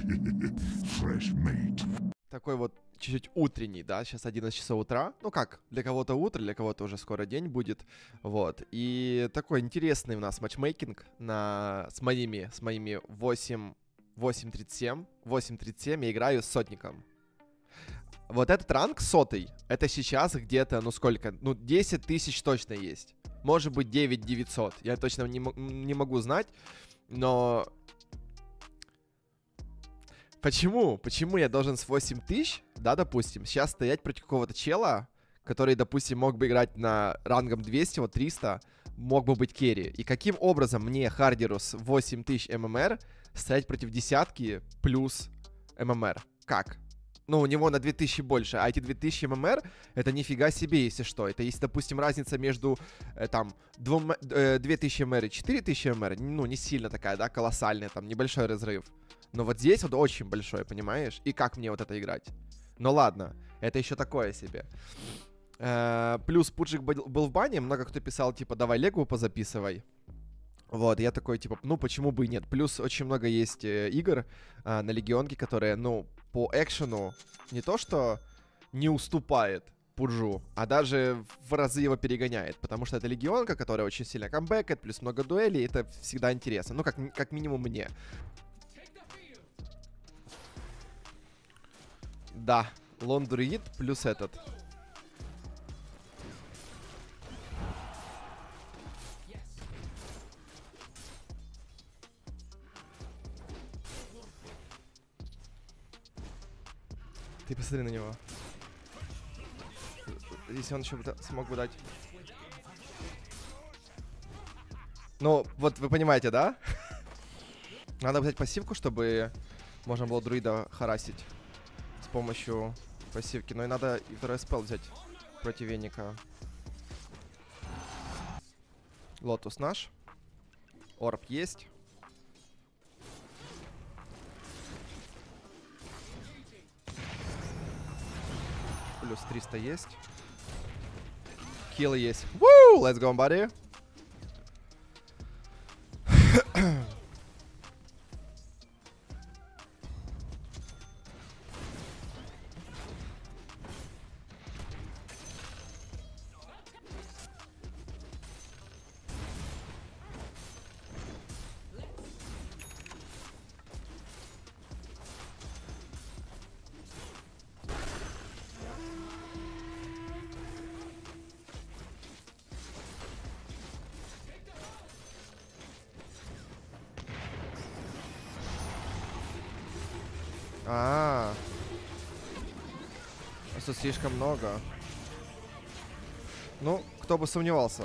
Такой вот чуть-чуть утренний, да, сейчас 11 часов утра. Ну как, для кого-то утро, для кого-то уже скоро день будет. Вот, и такой интересный у нас матчмейкинг с моими 8.37. 8.37 я играю с сотником. Вот этот ранг сотый, это сейчас где-то, ну сколько, ну 10 тысяч точно есть. Может быть 9 900, я точно не могу знать, но... Почему я должен с 8 тысяч, да, допустим, сейчас стоять против какого-то чела, который, допустим, мог бы играть на рангом 200, вот 300, мог бы быть керри. И каким образом мне, хардеру с 8000 ММР, стоять против десятки плюс ММР? Как? Ну, у него на 2000 больше, а эти 2000 ММР, это нифига себе, если что. Это если, допустим, разница между, там, 2000 ММР и 4000 ММР, ну, не сильно такая, да, колоссальная, там, небольшой разрыв. Но вот здесь вот очень большой, понимаешь? И как мне вот это играть? Ну ладно, это еще такое себе. Плюс Пуджик был в бане, много кто писал, типа, давай Легу позаписывай. Вот, я такой, типа, ну почему бы и нет. Плюс очень много есть игр на Легионке, которые, ну, по экшену не то что не уступает Пуджу, а даже в разы его перегоняет. Потому что это Легионка, которая очень сильно камбэкает, плюс много дуэлей, это всегда интересно. Ну, как минимум мне. Да, лон-друид плюс этот. Ты посмотри на него. Если он еще смог бы дать. Ну, вот вы понимаете, да? Надо взять пассивку, чтобы можно было друида харасить с помощью пассивки. Но и надо и второй спел взять против Веника. Лотус наш. Орб есть. Плюс 300 есть. Килл есть. Woo! Let's go, buddy. Что слишком много. Ну, кто бы сомневался.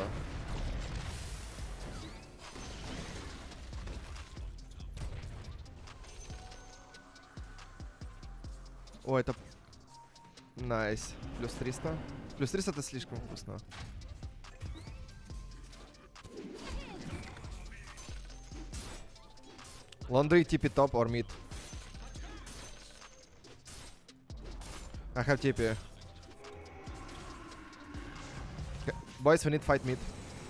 О, это... Найс. Плюс 300. Плюс 300 это слишком вкусно. Laundry, TP top or mid? I have TP. Boys, we need fight mid.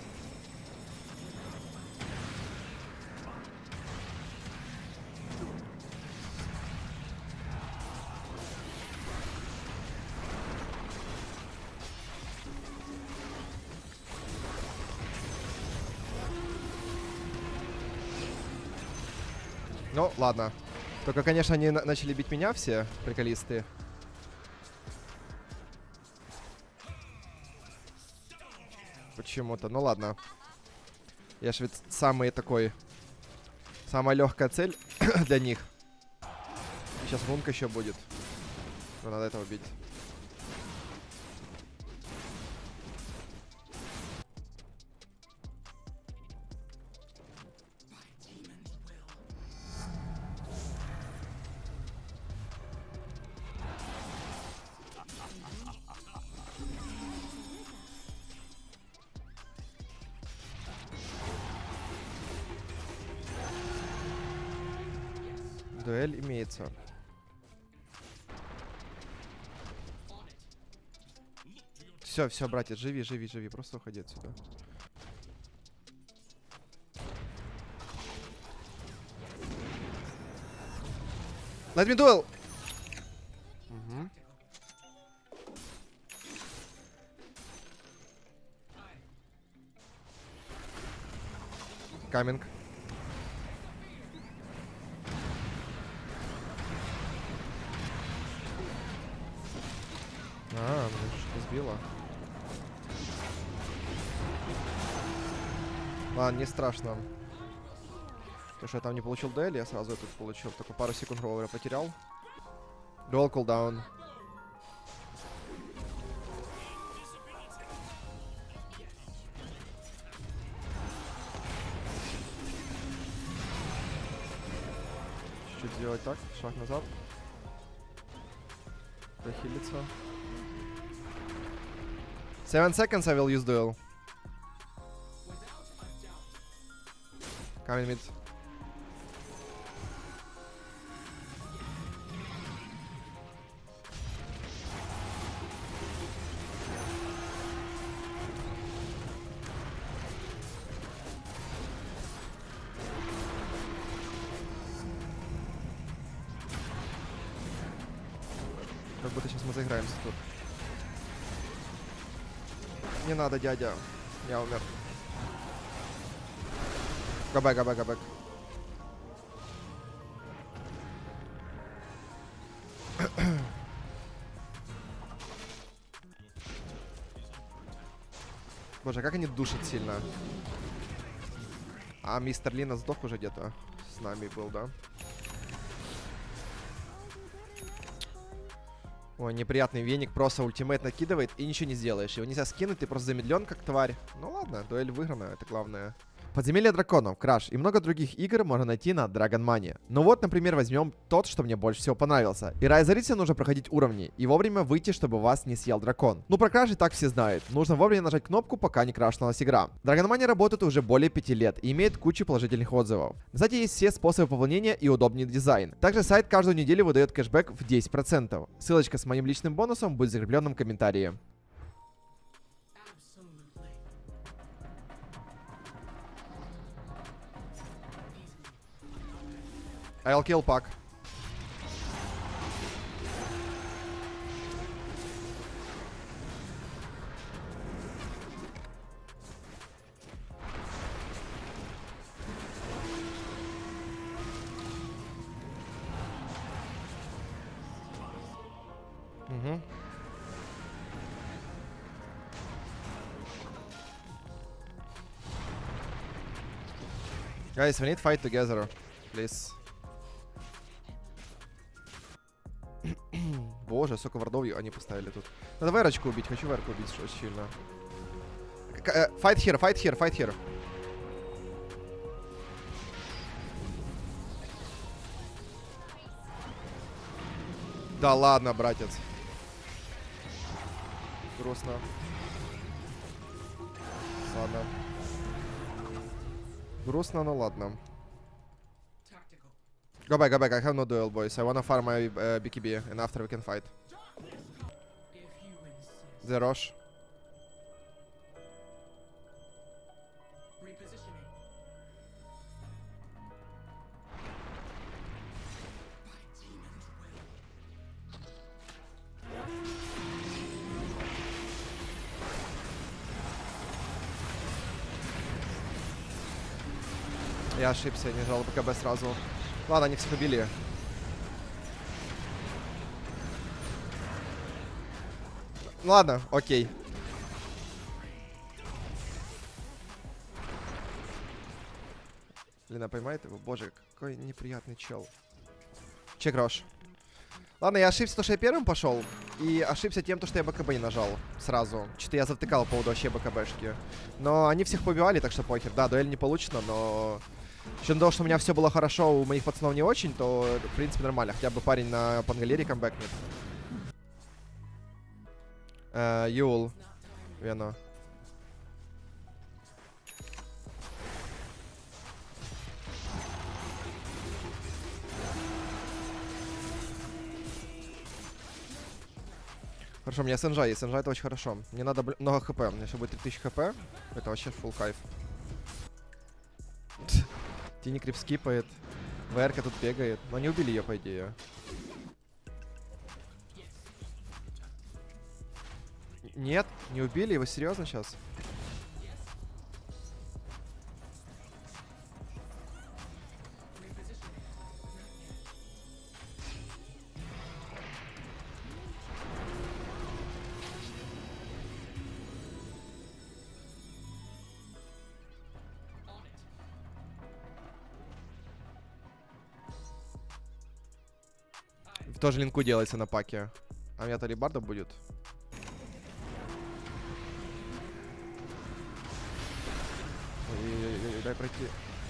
Ну, ладно. Только, конечно, они начали бить меня все, приколисты. Почему-то. Ну, ладно. Я ж ведь самая легкая цель для них. Сейчас рунка еще будет. Но надо этого убить. Дуэль имеется. Все, братья, живи, просто уходи отсюда. Let me duel. Угу. Каминг. А, меня что-то сбило. Ладно, не страшно. То, что я там не получил дуэль, я сразу тут получил. Только пару секунд ровера потерял. Дуэл кулдаун. Чуть-чуть сделать так, шаг назад. Прохилиться. 7 seconds I will use duel. Coming mid. Как будто сейчас мы заиграемся тут. Не надо, дядя. Я умер. Габэк, габэк, габэк. Боже, как они душат сильно. А мистер Лина сдох уже где-то. С нами был, да? Ой, неприятный веник. Просто ультимейт накидывает и ничего не сделаешь. Его нельзя скинуть, ты просто замедлен как тварь. Ну ладно, дуэль выиграна, это главное. Подземелье драконов, Краш и много других игр можно найти на Dragon Money. Ну вот, например, возьмем тот, что мне больше всего понравился. И Rise of Risen нужно проходить уровни и вовремя выйти, чтобы вас не съел дракон. Ну про Краш и так все знают. Нужно вовремя нажать кнопку, пока не крашнулась игра. Dragon Money работает уже более 5 лет и имеет кучу положительных отзывов. Кстати, есть все способы пополнения и удобный дизайн. Также сайт каждую неделю выдает кэшбэк в 10%. Ссылочка с моим личным бонусом будет в закрепленном комментарии. I'll kill Puck. Guys, we need to fight together, please. Боже, сколько вардов они поставили тут. Надо Верочку убить, хочу Верку убить очень сильно. Fight here, fight here, fight here. Да ладно, братец. Грустно. Ладно. Грустно, но ладно. Go back, I have no duel, boys. I wanna farm my BKB, and after we can fight. The Roche. Я ошибся, не жал БКБ сразу. Ладно, они всех убили. Ладно, окей. Лина поймает его. Боже, какой неприятный чел. Чек Рош. Ладно, я ошибся, то, что я первым пошел. И ошибся тем, что я БКБ не нажал сразу. Что-то я завтыкал по поводу вообще БКБшки. Но они всех побивали, так что похер. Да, дуэль не получена, но... Еще того, что у меня все было хорошо, у моих пацанов не очень, то, в принципе, нормально. Хотя бы парень на Пангалере камбэкнет. Юл. Вено. Хорошо, у меня СНЖ есть. СНЖ это очень хорошо. Мне надо много хп. У меня еще будет 3000 хп. Это вообще фулл кайф. Тини крип скипает. ВР-ка тут бегает. Но не убили ее, по идее. Нет, не убили его, серьезно сейчас? Тоже линку делается на паке. А у меня Талибарда будет. Ой-ой-ой, дай пройти.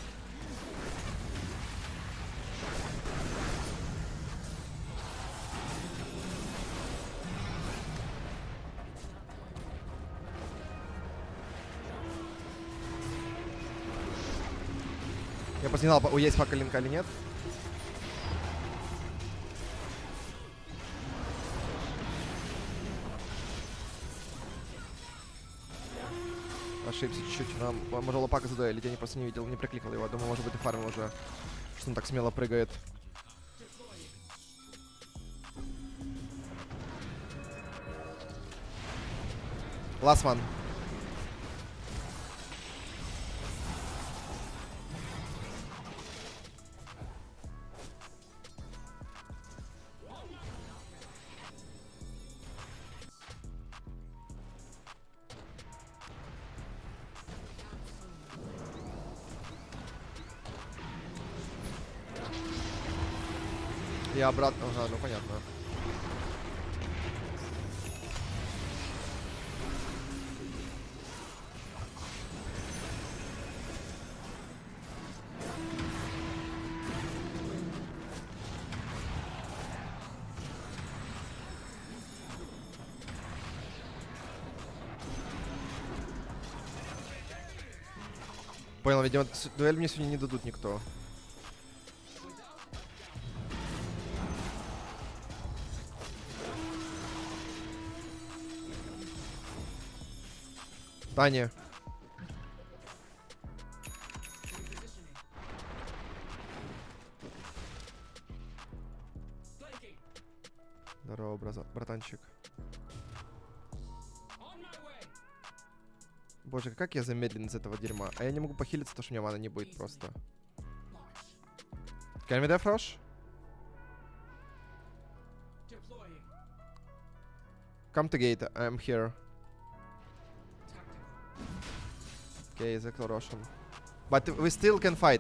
Я просто не знал, есть фака линка или нет. Ошибся чуть-чуть. Нам может лопака задуэлить, я не просто не видел, не прикликал его. Думаю, может быть и фармил уже. Что он так смело прыгает. Last one. Я обратно. Ага, ну понятно. Понял, видимо, дуэль мне сегодня не дадут никто. Таня. Здорово, братанчик. Боже, как я замедлен из этого дерьма. А я не могу похилиться, потому что у меня мана не будет просто. Can we defrosh? Come to gate, I'm here. Okay, the Russian. But we still can fight.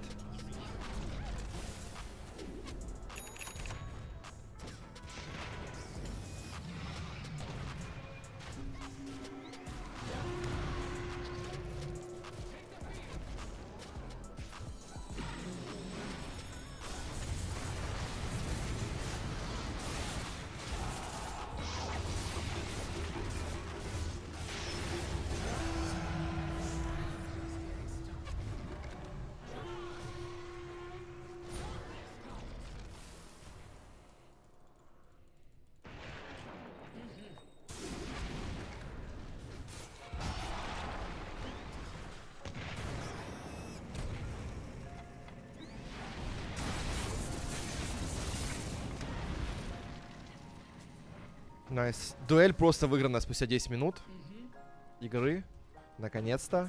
Найс. Дуэль просто выиграна спустя 10 минут игры. Наконец-то.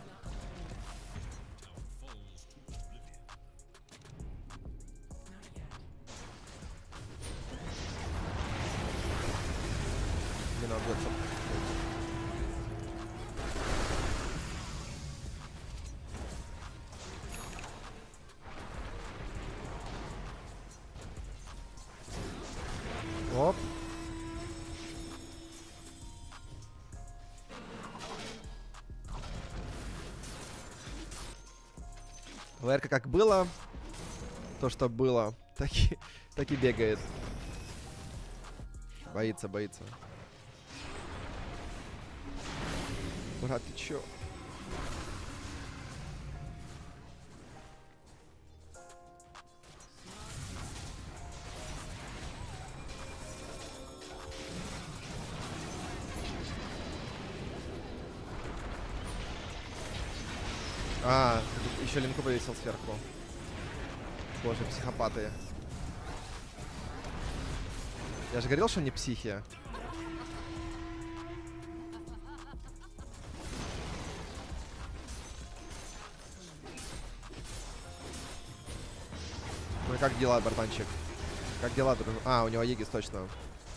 Не надо бьется. Оп. ВР как было, то, что было, так и бегает. Боится, боится. Брат, ты чё? А, еще линку повесил сверху. Боже, психопаты. Я же говорил, что они психи. Ну и как дела, братанчик? Как дела, друг? А, у него Егис точно.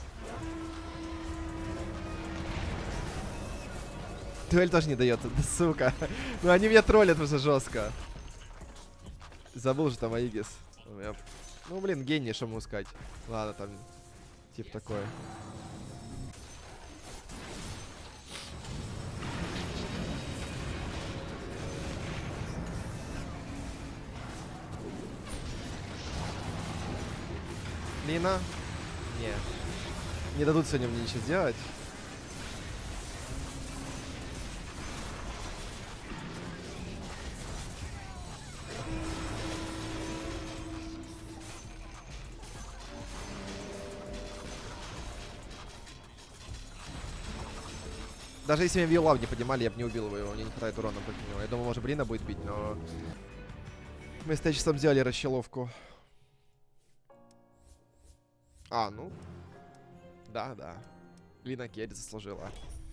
Дуэль тоже не дает, да сука. Ну они меня троллят уже жестко. Забыл же там Аигис. Ну блин, гений, что могу сказать. Ладно, там тип такой. Лина? Не. Не дадут сегодня мне ничего сделать. Даже если меня Виолав не поднимали, я бы не убил его, мне не хватает урона против него. Я думал, может, Брина будет бить, но... Мы с Течесом сделали расчеловку. А, ну... Да, да. Лина Керри заслужила.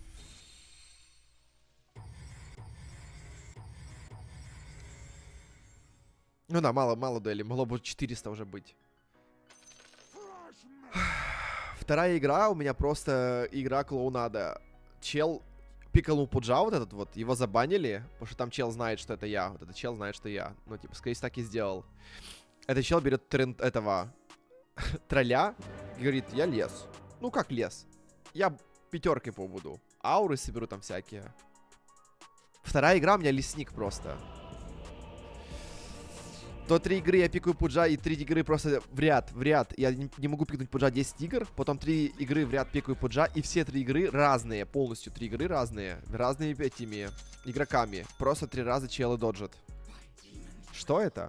Ну да, мало дуэли. Могло бы 400 уже быть. Вторая игра у меня просто игра клоунада. Чел пиканул Пуджа вот этот вот, его забанили, потому что там чел знает, что это я. Вот этот чел знает, что я. Ну, типа, скорее всего, так и сделал. Этот чел берет тренд этого тролля и говорит, я лес. Ну, как лес? Я пятеркой побуду. Ауры соберу там всякие. Вторая игра у меня лесник просто. То 3 игры я пикаю Пуджа, и 3 игры просто в ряд. Я не могу пикнуть Пуджа 10 игр. Потом 3 игры в ряд пикаю Пуджа, и все 3 игры разные. Полностью 3 игры разные. Разными этими игроками. Просто 3 раза челы доджат. Что это?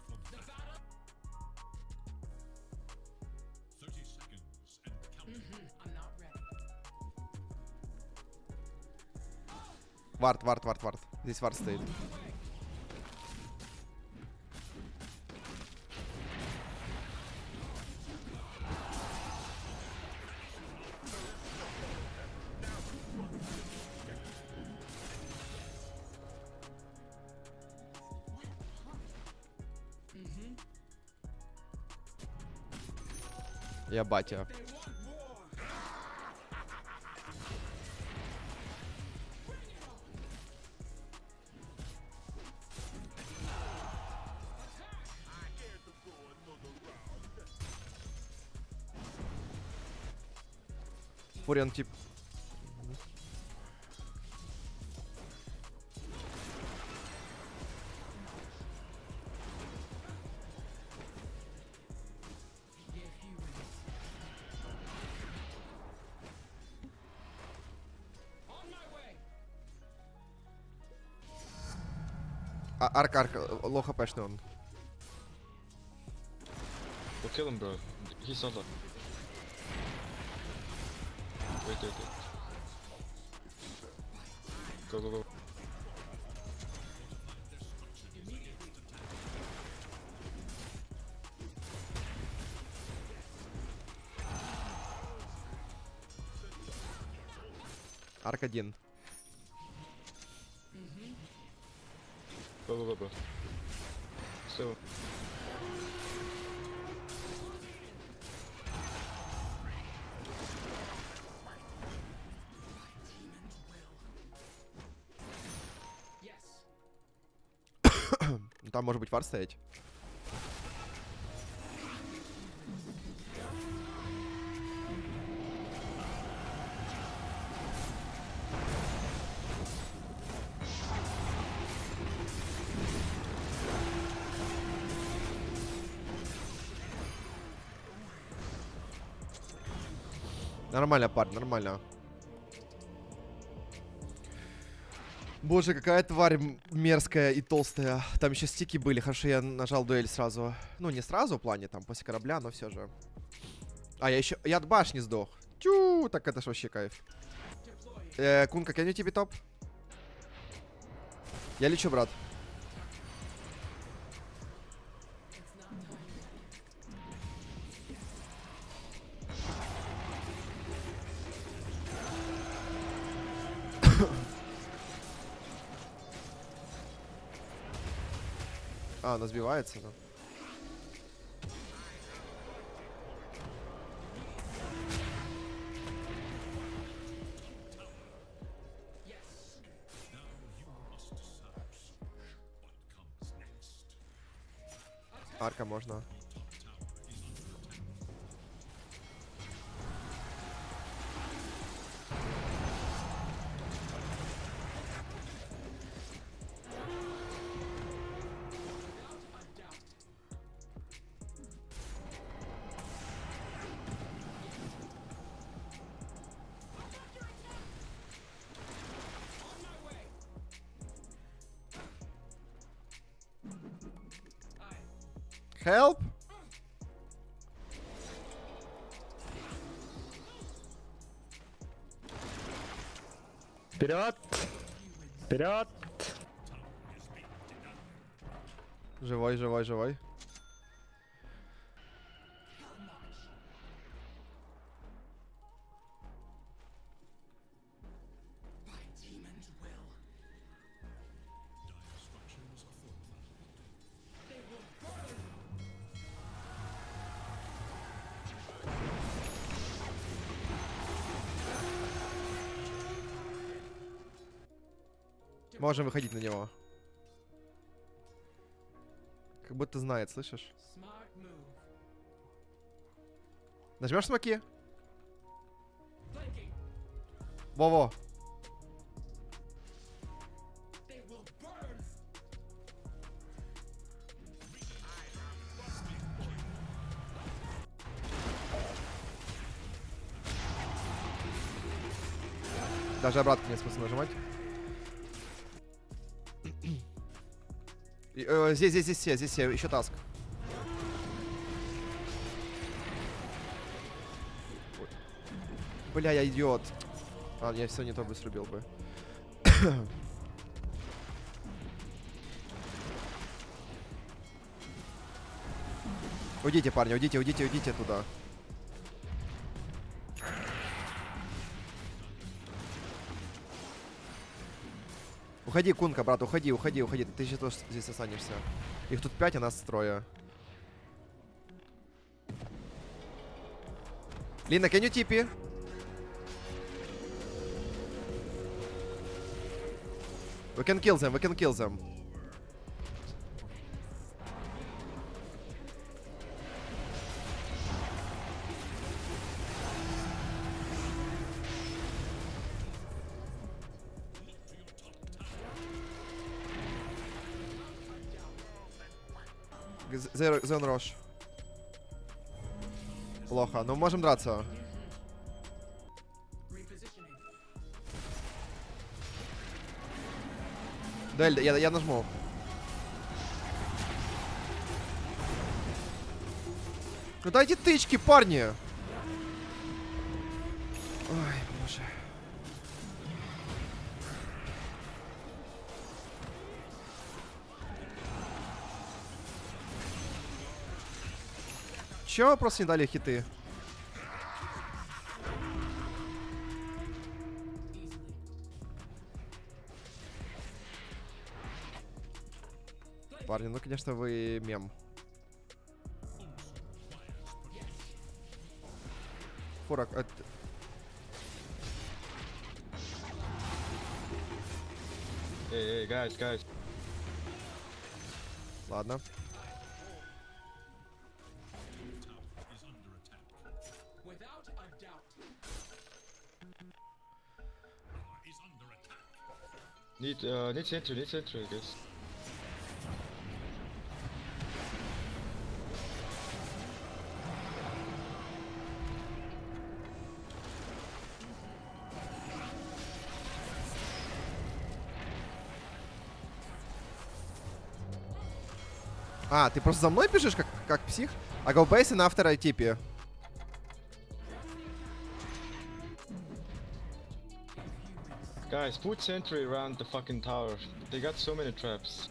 Вард. Здесь вард стоит. Я батя. Фурион тип. Арк, лоу хпшный он. We'll kill him, bro. He's solo. Wait. Go. Арк 1. Go, bro. So. Там может быть вар стоять. Нормально, парень, нормально. Боже, какая тварь мерзкая и толстая. Там еще стики были. Хорошо, я нажал дуэль сразу. Ну, не сразу в плане, там, после корабля, но все же. А, я еще... Я от башни сдох. Тю, так это ж вообще кайф. Кунка, can you тебе топ? Я лечу, брат. А, она сбивается, да. Арка можно. Help! Вперед! Вперед! Живой, живой, живой. Можем выходить на него. Как будто знает, слышишь? Нажмешь смоки? Во-во. Даже обратно нет смысла нажимать. Здесь все, еще таск. Бля, я идиот. А, я все не то бы срубил бы. Уйдите, парни, уйдите туда. Уходи, Кунка, брат, уходи. Ты сейчас тоже здесь останешься. Их тут 5, а нас трое. Лина, can you TP? We can kill them. Зен Рош. Плохо, но можем драться. Дель, я нажму. Ну дайте тычки, парни! Ой, боже. Чё просто не дали хиты? Парни, ну конечно вы мем. Фурак, это... Hey, guys. Ладно. Need sentry, guys. А, ты просто за мной бежишь, как псих? А go base на автора типе. Guys, put sentry around the fucking tower. They got so many traps.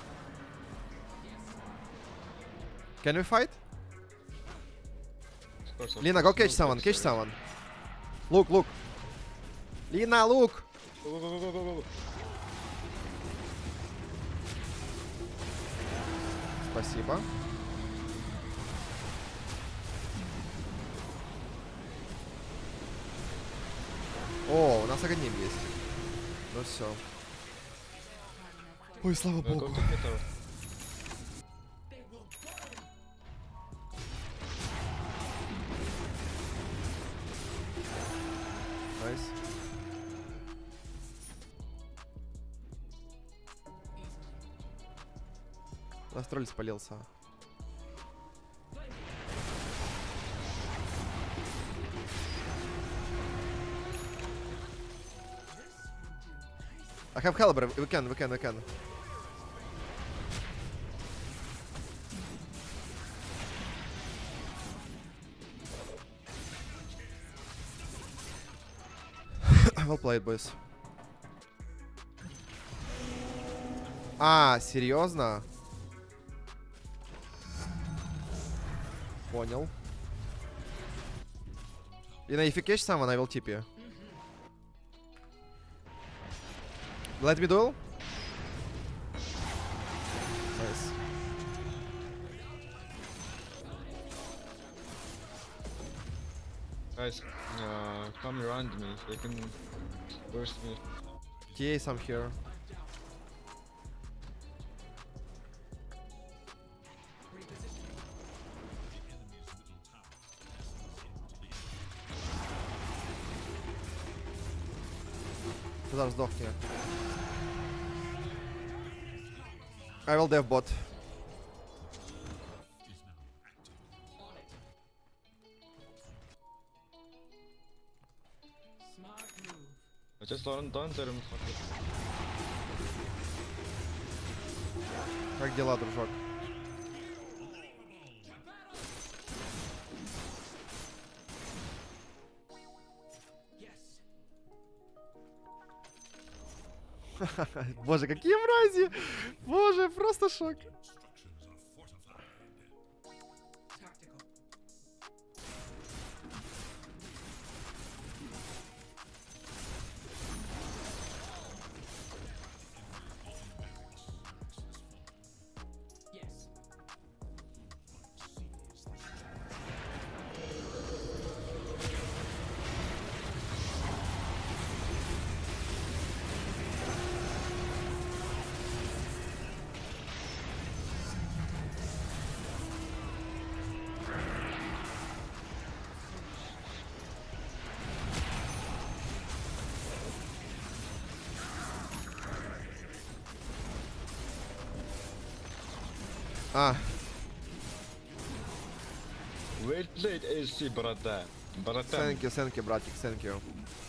Can we fight? course. Of Lina, course. go catch No someone, flex catch there. someone. Look. Lina, look! Go, go, go, go, go, go. Спасибо. О, у нас Аганим есть. Ну все. Ой, слава Go богу. take me tower. Найс. У нас тролль спалился. I have Caliber, we can. Well played, boys. А, серьезно? Понял. Lina, if you catch someone, I will tip you. Let me duel? Nice. Guys, come around me. They can burst me. TA some here. Ты зараз сдохни. I will dev bot. I just don't let him fuck it. Как дела, дружок? Боже, какие мрази! Боже, просто шок. А, Well played, AC, brother. thank you, братик, thank you.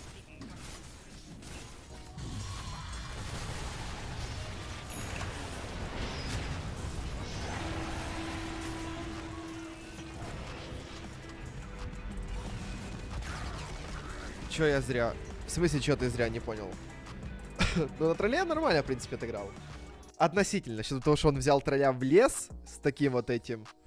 Чё я зря? В смысле, чё ты зря, не понял? Ну, на тролле я нормально, в принципе, отыграл. Относительно, считая того, что он взял тролля в лес с таким вот этим.